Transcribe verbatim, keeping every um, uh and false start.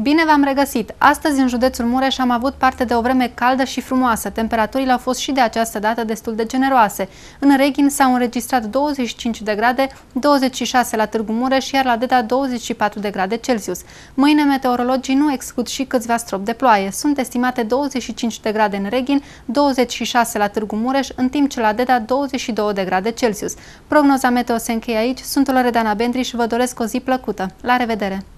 Bine v-am regăsit! Astăzi, în județul Mureș, am avut parte de o vreme caldă și frumoasă. Temperaturile au fost și de această dată destul de generoase. În Reghin s-au înregistrat douăzeci și cinci de grade, douăzeci și șase la Târgu Mureș, iar la Deda douăzeci și patru de grade Celsius. Mâine, meteorologii nu exclud și câțiva stropi de ploaie. Sunt estimate douăzeci și cinci de grade în Reghin, douăzeci și șase la Târgu Mureș, în timp ce la Deda douăzeci și două de grade Celsius. Prognoza meteo se încheie aici. Sunt Loredana Bendri și vă doresc o zi plăcută. La revedere!